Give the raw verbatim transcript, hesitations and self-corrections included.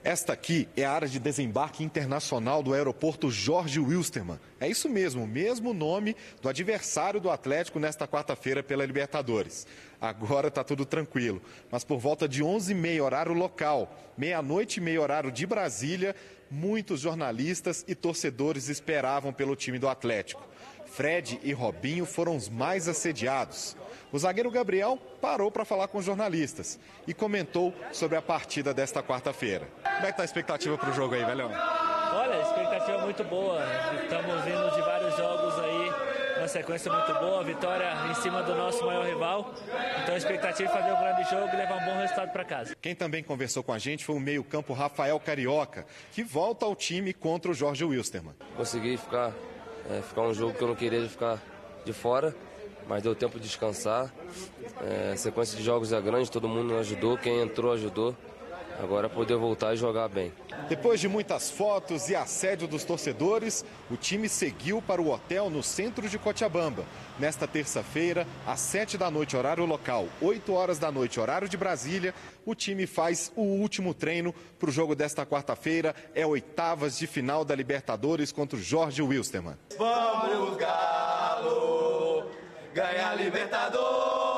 Esta aqui é a área de desembarque internacional do aeroporto Jorge Wilstermann. É isso mesmo, o mesmo nome do adversário do Atlético nesta quarta-feira pela Libertadores. Agora está tudo tranquilo, mas por volta de onze e meia horário local, meia-noite e meia horário de Brasília, muitos jornalistas e torcedores esperavam pelo time do Atlético. Fred e Robinho foram os mais assediados. O zagueiro Gabriel parou para falar com os jornalistas e comentou sobre a partida desta quarta-feira. Como é que está a expectativa para o jogo aí, velhão? Olha, a expectativa é muito boa. Estamos vindo de vários jogos aí, uma sequência muito boa, vitória em cima do nosso maior rival. Então a expectativa é fazer um grande jogo e levar um bom resultado para casa. Quem também conversou com a gente foi o meio-campo Rafael Carioca, que volta ao time contra o Jorge Wilstermann. Consegui ficar, é, ficar um jogo que eu não queria ficar de fora, mas deu tempo de descansar. É, a sequência de jogos é grande, todo mundo ajudou, quem entrou ajudou. Agora é poder voltar e jogar bem. Depois de muitas fotos e assédio dos torcedores, o time seguiu para o hotel no centro de Cochabamba. Nesta terça-feira, às sete da noite, horário local, oito horas da noite, horário de Brasília, o time faz o último treino para o jogo desta quarta-feira. É oitavas de final da Libertadores contra o Jorge Wilstermann. Vamos, Galo, ganhar Libertadores!